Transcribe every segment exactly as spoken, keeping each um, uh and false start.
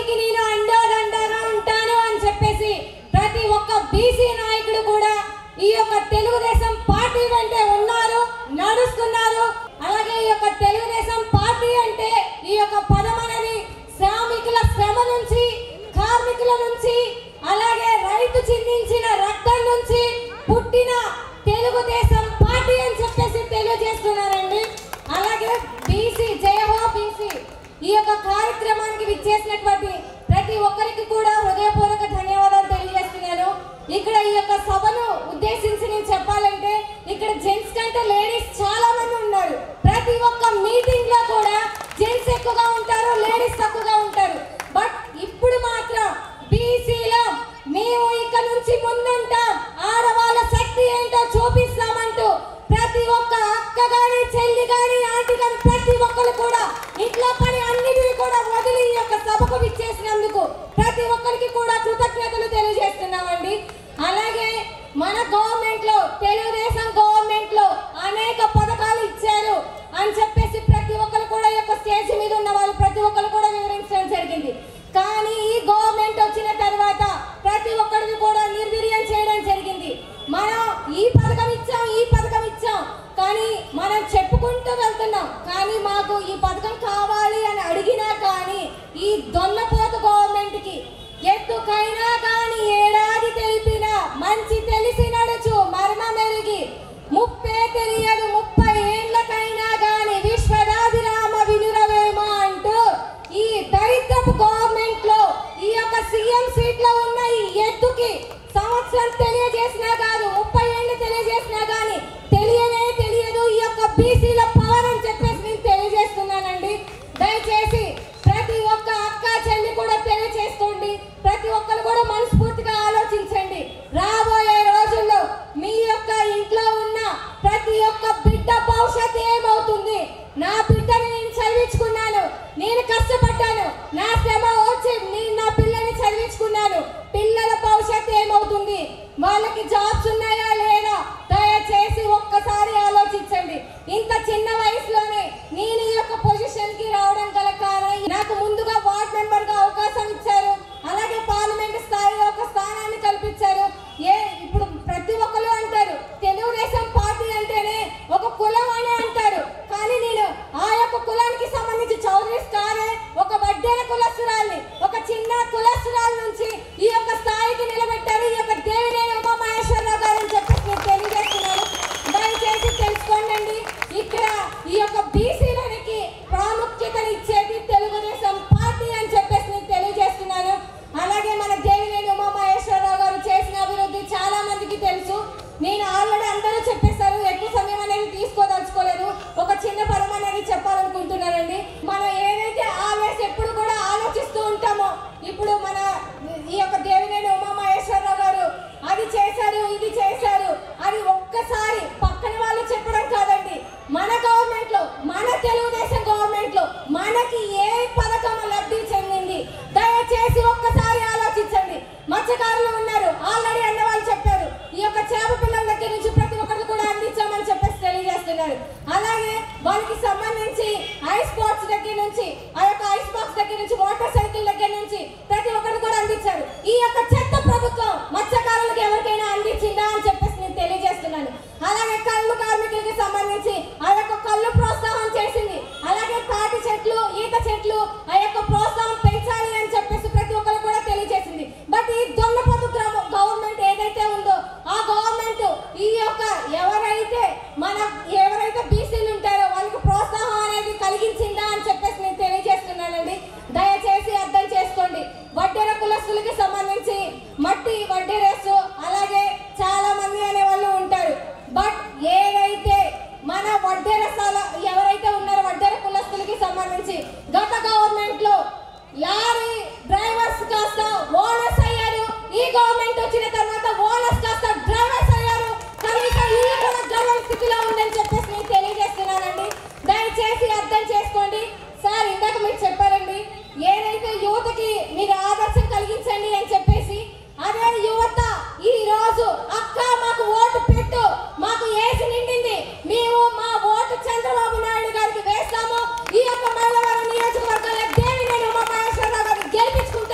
పార్టీకి నేను అండదండగా ఉంటాను అని చెప్పేసి ప్రతి ఒక్క బీసీ నాయకుడు కూడా ఈ యొక్క తెలుగుదేశం పార్టీ వెంటే ఉన్నారు, నడుస్తున్నారు. అలాగే ఈ యొక్క తెలుగుదేశం పార్టీ అంటే ఈ యొక్క పదం అనేది శ్రామికుల శ్రమ నుంచి, కార్మికుల నుంచి, అలాగే రైతు చిందించిన రక్తం నుంచి పుట్టిన తెలుగుదేశం పార్టీ అని చెప్పేసి తెలియజేస్తున్నారండి. అలాగే బీసీ జయహో బీసీ ఈ యొక్క కార్యక్రమానికి విచ్చేసినటువంటి ప్రతి ఒక్కరికి కూడా హృదయపూర్వక ధన్యవాదాలు తెలియజేస్తున్నాను. ఇక్కడ ఈ యొక్క సభను ఉద్దేశించి నేను చెప్పాలంటే ఇక్కడ జెంట్స్ కంటే లేడీస్ చాలా మంది ఉన్నారు. ప్రతి ఒక్క మీటింగ్ లో కూడా జెంట్స్ ఎక్కువగా ఉంటారు, లేడీస్ తక్కువగా ఉంటారు. బట్ ఇప్పుడు మాత్రం బీసీలో మేము ఇక్కడ నుంచి ముందుంటాం, ఆడవాళ్ళ శక్తి ఏంటో చూపిస్తామంటూ ప్రతి ఒక్క అక్క గాని, చెల్లి గాని, ఆంటీ గాని ప్రతి ఒక్కరు కూడా ఇంట్లో పని అన్నిటిని కూడా వదిలి ఈ యొక్క సభకు విచ్చేసినందుకు ప్రతి ఒక్కరికి కూడా కృతజ్ఞతలు తెలియజేస్తున్నామండి. అలాగే మన గవర్నమెంట్ లో, తెలుగుదేశం గవర్నమెంట్ లో అనేక పథకాలు ఇచ్చారు అని చెప్పేసి ప్రతి ఒక్కరు కూడా ఈ యొక్క స్టేజ్ మీద ఉన్న వాళ్ళు ప్రతి ఒక్కరు కూడా వివరించడం జరిగింది. కానీ ఈ గవర్నమెంట్ వచ్చిన తర్వాత ప్రతి ఒక్కరికి కూడా నిర్వీర్యం చేయడం జరిగింది. మనం ఈ పథకం ఇచ్చాం, ఈ పథకం ఇచ్చాం, కానీ మనం చెప్పుకుంటూ వెళ్తున్నాం. కానీ మాకు ఈ పథకం కావాలి అని అడిగినా కానీ ఈ దొన్నపోతు గవర్నమెంట్ కి ఎత్తుకైనా కానీ ఏడాది తెలిపినా మంచి తెలిసి నడుచు మర్మ మెరిగి ముప్పే తెలియదు ముప్పై ఏళ్ళకైనా కానీ విశ్వదాభిరామ వినురవేమ అంటూ ఈ దరిద్రపు గవర్నమెంట్ లో ఈ యొక్క సీఎం సీట్ లో ఉన్న ఈ ఎత్తుకి సంవత్సరం తెలియజేసినా కాదు, ముప్పై ఏళ్ళు తెలియజేసినా కానీ తెలియనే తెలియదు ఈ యొక్క బీసీల పవర్ అని చెప్పేసి నేను తెలియజేస్తున్నానండి. దయచేసి ప్రతి ఒక్క అక్క చెల్లి కూడా తెలియజేసుకోండి. ప్రతి ఒక్కరు కూడా మనస్ఫూర్తిగా ఆలోచించండి. రాబోయే రోజుల్లో మీ యొక్క ఇంట్లో ఉన్న ప్రతి ఒక్క బిడ్డ భవిష్యత్తు ఏమవుతుంది? నా బిడ్డని నేను చదివించుకున్నాను, నేను కష్టపడ్డాను, నా శ్రమ వచ్చి నేను నా పిల్లని చదివించుకున్నాను. పిల్లల భవిష్యత్తు ఏమవుతుంది? వాళ్ళకి జాబ్స్ ఉన్నాయా లేదా? దయచేసి ఒక్కసారి ఆలోచించండి. ఇంత చిన్న వయసులోనే నేను ఈ యొక్క పొజిషన్ కి రావడం గల కారణం నాకు ముందుగా వార్డ్ మెంబర్ గా అవకాశం ఇచ్చారు. అలాగే పార్లమెంట్ స్థాయిలో ఒక స్థానాన్ని కల్పించారు. ఏ ఇప్పుడు ప్రతి ఒక్కరు అంటారు తెలుగుదేశం పార్టీ అంటేనే ఒక కులం అని అంటారు. కానీ నేను ఆ యొక్క కులానికి సంబంధించి చౌదరీస్ కాదే, ఒక వడ్డేర కులస్తురాల్ని, ఒక చిన్న కులస్తురాల నుంచి ఈ యొక్క స్థాయికి నిలబెట్టారు ఈ యొక్క దేవినేని ఉమామహేశ్వరరావు గారు అని చెప్పేసి నేను తెలియజేస్తున్నాను. దయచేసి తెలుసుకోండి, ఇక్కడ ఈ యొక్క బీసీలకి ప్రాముఖ్యతను ఇచ్చేది తెలుగుదేశం పార్టీ అని చెప్పేసి నేను తెలియజేస్తున్నాను. అలాగే మన దేవినేని ఉమామహేశ్వరరావు గారు చేసిన అభివృద్ధి చాలా మందికి తెలుసు. నేను ఆల్రెడీ అందరూ చెప్పేశారు, ఎక్కువ సమయం అనేది తీసుకోదలుచుకోలేదు. ఒక చిన్న పదం అనేది చెప్పాలనుకుంటున్నానండి. మనం ఏదైతే ఆల్వేస్ ఎప్పుడు కూడా ఆలోచిస్తూ ఉంటామో, ఇప్పుడు మన ఈ యొక్క దేవినేని ఉమామహేశ్వరరావు గారు అది చేశారు, ఇది చేశారు అది ఒక్కసారి పక్కన వాళ్ళు చెప్పడం కాదండి. మన గవర్నమెంట్ లో, మన తెలుగుదేశం గవర్నమెంట్ లో మనకి ఏ పథకం లబ్ధి చెందింది? దయచేసి ఒక్కసారి ఆలోచించండి. మత్స్యకారులు ఉన్నారు, ఆల్రెడీ అన్న వాళ్ళు చెప్పారు. ఈ యొక్క చేప పిల్లల దగ్గర నుంచి ప్రతి ఒక్కరికి కూడా అందించామని చెప్పేసి తెలియజేస్తున్నారు. అలాగే వాళ్ళకి సంబంధించి ఐస్ బాక్స్ దగ్గర నుంచి, ఆ యొక్క ఐస్ బాక్స్ దగ్గర నుంచి, మోటార్ సైకిల్ దగ్గర నుంచి ప్రతి ఒక్కరికి కూడా అందించారు. ఈ యొక్క చెత్త ప్రభుత్వం మత్స్యకారులకు ఎవరికైనా అందించిందా అని చెప్పేసి నేను తెలియజేస్తున్నాను. అలాగే కళ్ళు కార్మికులకి సంబంధించి ఆ యొక్క కళ్ళు ప్రోత్సాహం చేసింది. అలాగే తాటి చెట్లు, ఈత చెట్లు ఆ యొక్క ప్రోత్సాహం పెంచాలి అని చెప్పేసి ప్రతి ఒక్కరు కూడా తెలియజేసింది. బట్ ఈ దొన్నపోతు గవర్నమెంట్ ఏదైతే ఉందో ఆ గవర్నమెంట్ ఈ యొక్క ఎవరైతే మన ఎవరైతే బీసీలు ఉంటారో వాళ్ళకి ప్రోత్సాహం అనేది కలిగించిందా అని చెప్పేసి నేను తెలియజేస్తున్నానండి. దయచేసి అర్థం చేసుకోండి. వడ్డెర కులస్తులకి సంబంధించి మట్టి వడ్డెరేసు అలాగే చాలా మంది అనే వాళ్ళు ఉంటారు. బట్ ఏదైతే మన వడ్డెరసాల ఎవరైతే ఉన్నారో వడ్డెర కులస్తులకి సంబంధించి గత గవర్నమెంట్ లో లారీ డ్రైవర్స్ కాస్త ఓనర్స్ అయ్యారు. ఈ గవర్నమెంట్ వచ్చిన తర్వాత ఓనర్స్ కాస్త డ్రైవర్స్ అయ్యారు. కనీసం ఈ కూడా గర్వ స్థితిలో ఉందని చెప్పేసి నేను తెలియజేస్తున్నానండి. దయచేసి అర్థం చేసుకోండి. సార్ ఇందాక మీరు చెప్పారండి ఏదైతే యువతకి మీరు ఆదర్శం కలిగించండి అని చెప్పేసి, అదే యువత ఈ రోజు అక్క మాకు ఓటు పెట్టు, మాకు ఏసి నిండింది, మేము మా ఓటు చంద్రబాబు నాయుడు గారికి వేస్తాము, ఈ యొక్క మైలవరం నియోజకవర్గంలో దేవినేని ఉమామహేశ్వరరావు గారిని గెలిపించుకుంటాము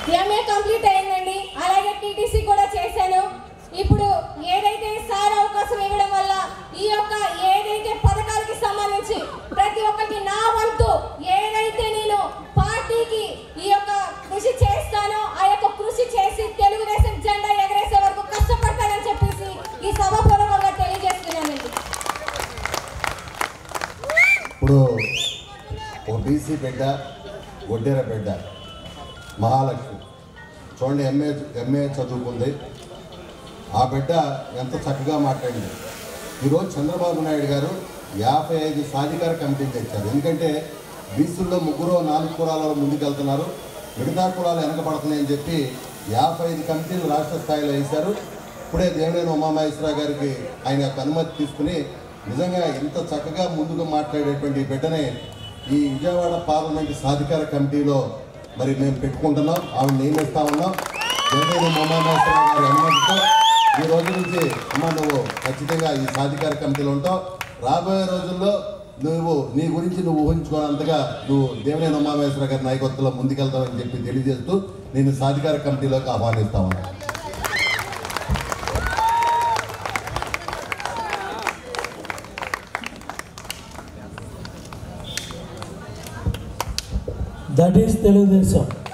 ఎంఏ కంప్లీట్ అయిందండి. అలాగే టీటీసీ కూడా చేశాను. ఇప్పుడు ఏదైతే సార్ అవకాశం ఇవ్వడం వల్ల ఈ యొక్క ఏదైతే పథకాలకి సంబంధించి ప్రతి ఒక్కరికి నా వంతు ఏదైతే నేను పార్టీకి ఈ యొక్క కృషి చేస్తానో ఆ యొక్క కృషి చేసి తెలుగుదేశం జెండా ఎగరేసే వరకు కష్టపడతానని చెప్పేసి ఈ సభాపూర్వకంగా తెలియజేస్తున్నానండి. ఇప్పుడు ఓబీసీ బిడ్డ, ఒడ్డెర బిడ్డ మహాలక్ష్మి చూడండి, ఎంఏ ఎంఏ చదువుకుంది. ఆ బిడ్డ ఎంత చక్కగా మాట్లాడింది. ఈరోజు చంద్రబాబు నాయుడు గారు యాభై ఐదు సాధికార కమిటీలు తెచ్చారు. ఎందుకంటే బీసీల్లో ముగ్గురు నాలుగు కులాలలో ముందుకెళ్తున్నారు, మిగతా కులాలు వెనకబడుతున్నాయని చెప్పి యాభై ఐదు కమిటీలు రాష్ట్ర స్థాయిలో వేశారు. ఇప్పుడే దేవినేని ఉమామహేశ్వరరావు గారికి ఆయన యొక్క అనుమతి తీసుకుని నిజంగా ఇంత చక్కగా ముందుకు మాట్లాడేటువంటి బిడ్డనే ఈ విజయవాడ పార్లమెంటు సాధికార కమిటీలో మరి మేము పెట్టుకుంటున్నాం. ఆమె నియమిస్తా ఉన్నాం. దేవినేని ఉమామహేశ్వరరావు గారి అనుమతితో ఈ రోజు నుంచి అమ్మ నువ్వు ఖచ్చితంగా ఈ సాధికార కమిటీలో ఉంటావు. రాబోయే రోజుల్లో నువ్వు నీ గురించి నువ్వు ఊహించుకోనంతగా నువ్వు దేవినేని ఉమామహేశ్వరరావు గారి నాయకత్వంలో ముందుకెళ్తావని చెప్పి తెలియజేస్తూ నేను సాధికార కమిటీలోకి ఆహ్వానిస్తా ఉన్నాను. That is Telugu Desam.